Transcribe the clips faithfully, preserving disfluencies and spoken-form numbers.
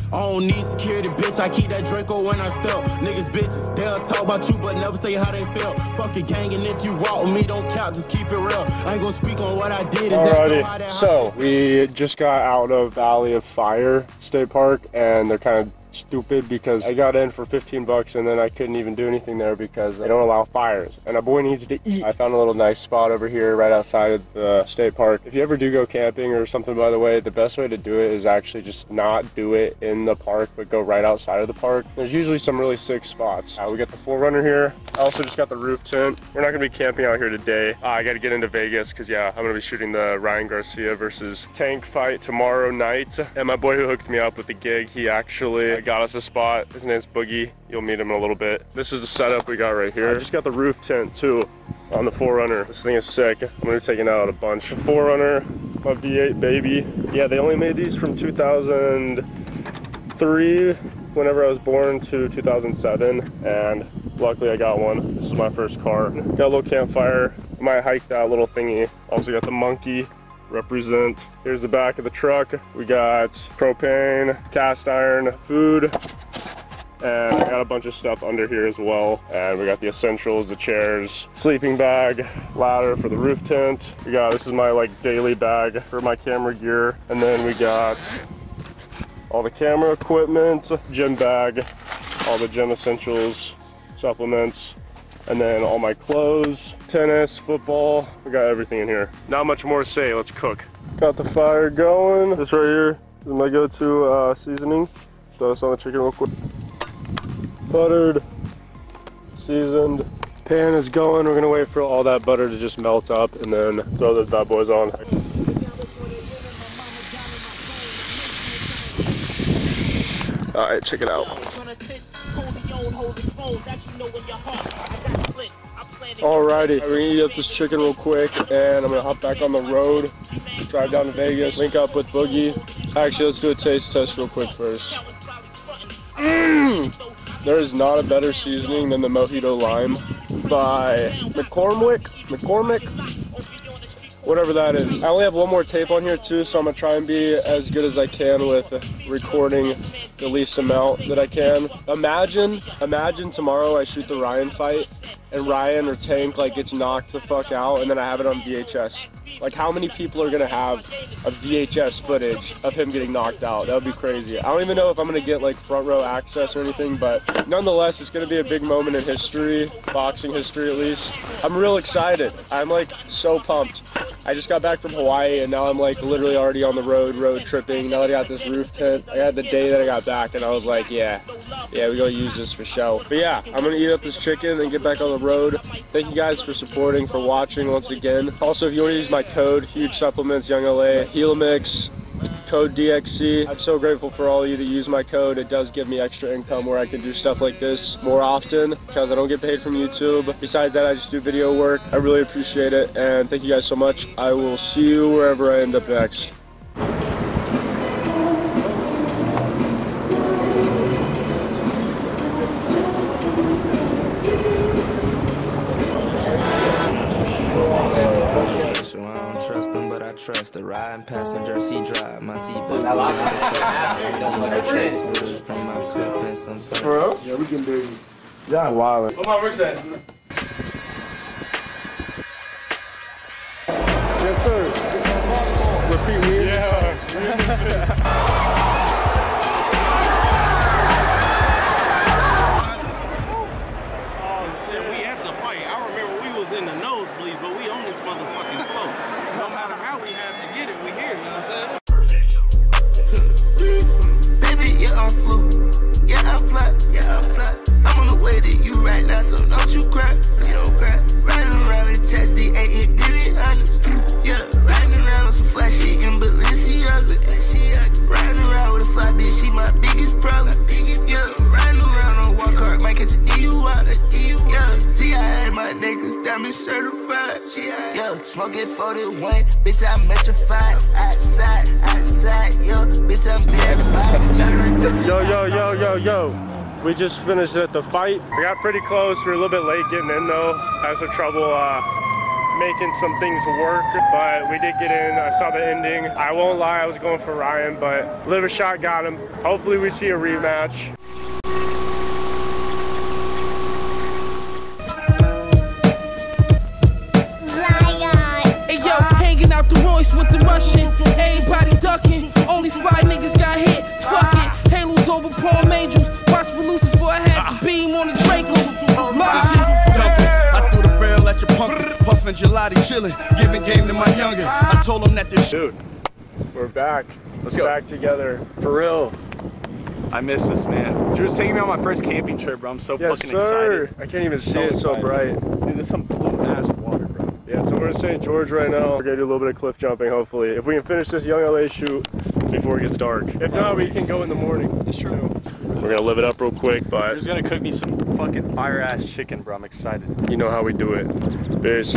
I don't need security, bitch. I keep that Draco when I step. Niggas, bitches, they'll talk about you, but never say how they feel. Fuck a gang, and if you walk with me, don't count, just keep it real. I ain't gonna speak on what I did. Alrighty, so we just got out of Valley of Fire State Park, and they're kind of stupid because I got in for fifteen bucks and then I couldn't even do anything there because they don't allow fires and a boy needs to eat. I found a little nice spot over here right outside of the state park. If you ever do go camping or something, by the way, the best way to do it is actually just not do it in the park but go right outside of the park. There's usually some really sick spots. Uh, we got the four runner here. I also just got the roof tent. We're not gonna be camping out here today. Uh, I gotta get into Vegas because yeah, I'm gonna be shooting the Ryan Garcia versus Tank fight tomorrow night. And my boy who hooked me up with the gig, he actually got us a spot. His name's Boogie. You'll meet him in a little bit. This is the setup we got right here. I just got the roof tent too on the four runner. This thing is sick. I'm gonna be taking out a bunch. The four runner, my V eight baby. Yeah, they only made these from two thousand three, whenever I was born, to two thousand seven, and luckily I got one. This is my first car. Got a little campfire. I might hike that little thingy. Also got the monkey. Represent. Here's the back of the truck. We got propane, cast iron, food, and I got a bunch of stuff under here as well. And we got the essentials, the chairs, sleeping bag, ladder for the roof tent. We got, this is my like daily bag for my camera gear. And then we got all the camera equipment, gym bag, all the gym essentials, supplements, and then all my clothes, tennis, football. We got everything in here. Not much more to say, let's cook. Got the fire going. This right here is my go-to uh, seasoning. Throw this on the chicken real quick. Buttered, seasoned. Pan is going. We're gonna wait for all that butter to just melt up and then throw those bad boys on. All right, check it out. Alrighty, we're gonna eat up this chicken real quick and I'm gonna hop back on the road, drive down to Vegas, link up with Boogie. Actually, let's do a taste test real quick first. Mm! There is not a better seasoning than the Mojito Lime by McCormick, McCormick, whatever that is. I only have one more tape on here too, so I'm gonna try and be as good as I can with recording the least amount that I can. Imagine, imagine tomorrow I shoot the Ryan fight and Ryan or Tank like gets knocked the fuck out and then I have it on V H S. Like how many people are gonna have a V H S footage of him getting knocked out? That would be crazy. I don't even know if I'm gonna get like front row access or anything, but nonetheless, it's gonna be a big moment in history, boxing history at least. I'm real excited. I'm like so pumped. I just got back from Hawaii and now I'm like literally already on the road, road tripping. Now that I got this roof tent, I had the day that I got back and I was like, yeah, yeah, we're gonna use this for show. But yeah, I'm gonna eat up this chicken and get back on the road. Thank you guys for supporting, for watching once again. Also, if you wanna use my code, Huge Supplements, Young L A, Helix, code D X C. I'm so grateful for all of you that use my code. It does give me extra income where I can do stuff like this more often because I don't get paid from YouTube. Besides that, I just do video work. I really appreciate it and thank you guys so much. I will see you wherever I end up next. Trust the riding passenger, she drive my seatbelt. For real? Yeah, we can do it. Yeah, wild. Where my bricks at? Yes, sir. Repeat me. Yeah. Oh shit, we at the fight. I remember we was in the nosebleeds, but we on this motherfucking float. No matter how we have to get it, we here, you know what I'm saying? Baby, yeah, I'm flu. Yeah, I'm flat. Yeah, I'm flat. I'm on the way to you right now, so don't you cry. You don't cry. Riding around in Testy, ain't it really honest? Yeah, riding around on some fly shit in Balenciaga. Riding around with a fly bitch, she my biggest problem. Yeah, riding around on walk hard, might catch a D U I. Yeah, G I had my niggas, diamond certified. Yeah, smoking forty-one, bitch, I'm metrified. Outside, outside, yo, bitch, I'm verified. Yo, yo, yo, yo, yo. We just finished at the fight. We got pretty close. We were a little bit late getting in though. Had some trouble uh, making some things work, but we did get in. I saw the ending. I won't lie, I was going for Ryan, but liver shot got him. Hopefully we see a rematch. Hey yo, hanging out the Royce with the Russian. Everybody ducking. Only five niggas got hit. Fuck it. Halos over Palm Angels. Watch for Lucifer. I had the beam on the Draco. I threw the barrel at your punk, puffin' gelati, chillin', giving game to my younger. I told him that this dude, we're back. Let's go back together for real. I miss this, man. Drew's taking me on my first camping trip, bro. I'm so yes, fucking sir. excited. I can't even see so it, so excited. bright. Dude, there's some blue ass water, bro. Yeah, so we're in Saint George right now. We're gonna do a little bit of cliff jumping, hopefully. If we can finish this Young L A shoot before it gets dark. If not, we can go in the morning. It's true. We're gonna live it up real quick, but Drew's gonna cook me some fucking fire ass chicken, bro. I'm excited. you know how we do it. Peace.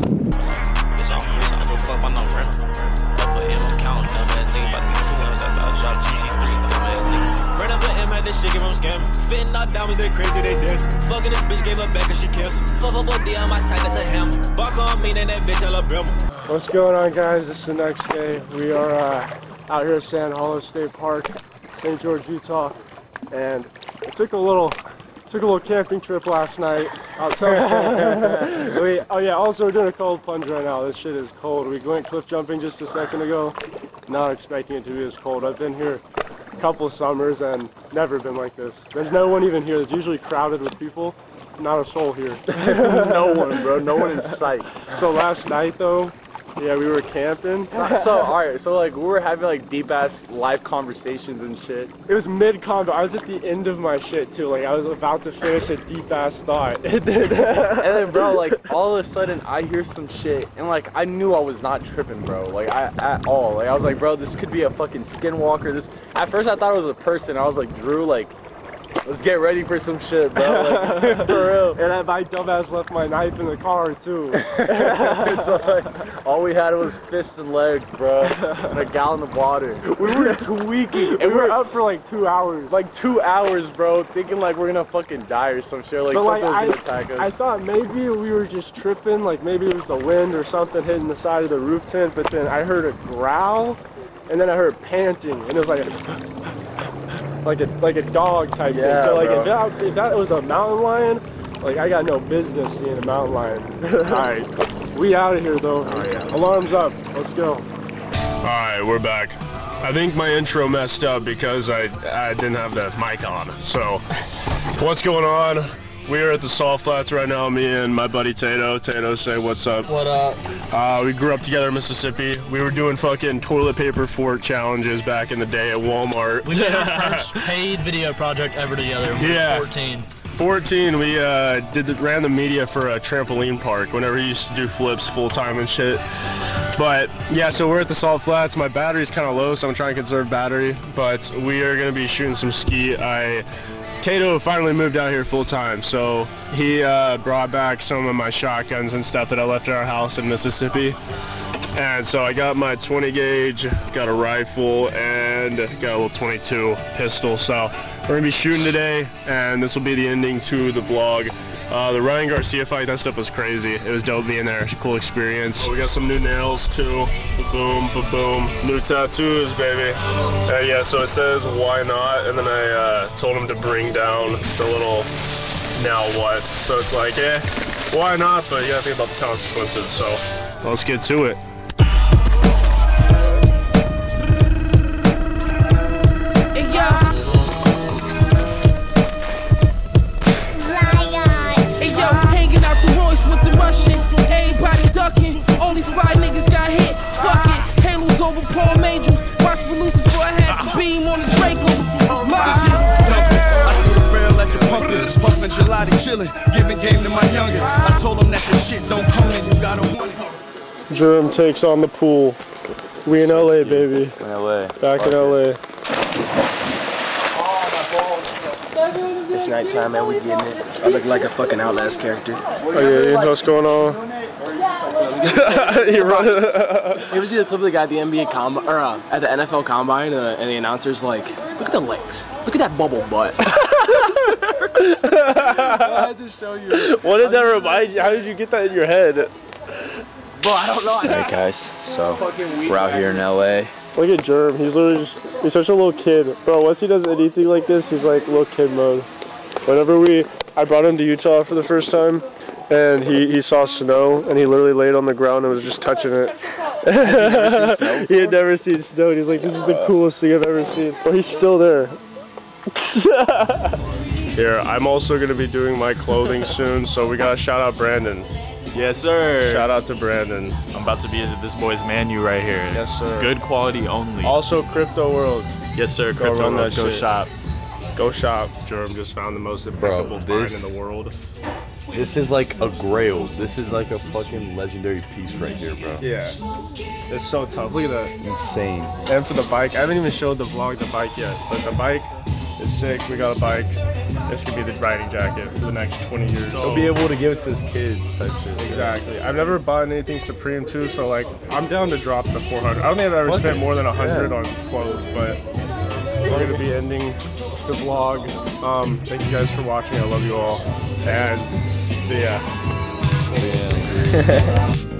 This shit give them scam. Fitting out diamonds, they crazy, they dance. Fucking this bitch gave her back cause she cancel. Fuck up with D on my side, that's a hammer. Bark on me, then that bitch Alabama. What's going on, guys? This is the next day. We are uh, out here at Sand Hollow State Park, Saint George, Utah, and it took a little took a little camping trip last night. I'll tell you. we, oh yeah, also we're doing a cold plunge right now. This shit is cold. We went cliff jumping just a second ago. Not expecting it to be as cold. I've been here couple summers and never been like this. There's no one even here. It's usually crowded with people. Not a soul here. No one, bro. No one in sight. So last night though, yeah, we were camping. So alright, so like we were having like deep ass live conversations and shit. It was mid convo. I was at the end of my shit too. Like I was about to finish a deep ass thought. And then bro, like all of a sudden I hear some shit and like I knew I was not tripping, bro. Like I at all. Like I was like, bro, this could be a fucking skinwalker. This at first I thought it was a person. I was like, Drew, like let's get ready for some shit, bro. Like, for real. And I, my dumbass left my knife in the car too. So, like, all we had was fists and legs, bro, and a gallon of water. We were tweaking, and we were up for like two hours. Like two hours, bro, thinking like we're gonna fucking die or some shit. Like but something like, was I, gonna attack us. I thought maybe we were just tripping, like maybe it was the wind or something hitting the side of the roof tent. But then I heard a growl, and then I heard panting, and it was like a like a like a dog type yeah, thing. So like bro. if that, if that was a mountain lion, like I got no business seeing a mountain lion. All right, we out of here though. Oh, yeah. Alarms up. Let's go. All right, we're back. I think my intro messed up because I I didn't have the mic on. So what's going on? We are at the Salt Flats right now, me and my buddy Tato. Tato, say what's up. What up? Uh, we grew up together in Mississippi. We were doing fucking toilet paper fort challenges back in the day at Walmart. We did our first paid video project ever together. We Yeah. were fourteen. fourteen, we uh, did the, ran the media for a trampoline park whenever he used to do flips full time and shit. But yeah, so we're at the Salt Flats. My battery's kind of low, so I'm trying to conserve battery. But we are gonna be shooting some ski. I Tato finally moved out here full time, so he uh, brought back some of my shotguns and stuff that I left at our house in Mississippi. And so I got my twenty gauge, got a rifle, and got a little twenty-two pistol. So we're gonna be shooting today, and this will be the ending to the vlog. Uh, the Ryan Garcia fight, that stuff was crazy. It was dope being there, cool experience. Oh, we got some new nails too, ba-boom, ba-boom. New tattoos, baby. Uh, yeah, so it says, why not? And then I uh, told him to bring down the little now what. So it's like, eh, why not? But you gotta think about the consequences, so let's get to it. Only five niggas got hit. Fuck it. Halos over Palm Angels. Watch for Lucifer. I had the beam on the Draco. I threw the barrel at your pumpkin, puffin' gelati, chillin', giving game to my younger. I told him that the shit don't come in, you gotta want it. Germ takes on the pool. We in L A, baby. In L A. Back in L A. It's nighttime, man. We getting it. I look like a fucking Outlast character. Oh yeah, yeah. What's going on? You're running. It was either clip of the guy at the N B A combine or uh, at the N F L combine, uh, and the announcer's like, "Look at the legs. Look at that bubble butt." I had to show you. What did that remind you? How did you get that in your head? Bro, I don't know. Hey guys, so we're out here in L A. Look at Germ. He's literally just, he's such a little kid. Bro, once he does anything like this, he's like little kid mode. Whenever we, I brought him to Utah for the first time, and he, he saw snow, and he literally laid on the ground and was just touching it. Has he never seen snow? He had never seen snow, and he's like, this is the coolest thing I've ever seen. Well, he's still there. Here, I'm also going to be doing my clothing soon, so we got to shout out Brandon. Yes, sir. Shout out to Brandon. I'm about to be this boy's menu right here. Yes, sir. Good quality only. Also, Crypto World. Yes, sir. Go Crypto run World. that Go shit. shop. Go shop. Jerm just found the most impeccable Bro, find this- in the world. This is like a grail. This is like a fucking legendary piece right here, bro. Yeah. It's so tough. Look at that. Insane. And for the bike, I haven't even showed the vlog the bike yet, but the bike is sick. We got a bike. This could be the riding jacket for the next twenty years. He'll be able to give it to his kids type shit. Exactly. I've never bought anything Supreme too, so like I'm down to drop the four hundred. I don't think I've ever Fuck spent it. more than one hundred Yeah. on clothes, but we're gonna be ending the vlog. Um, thank you guys for watching. I love you all, and see ya. Yeah.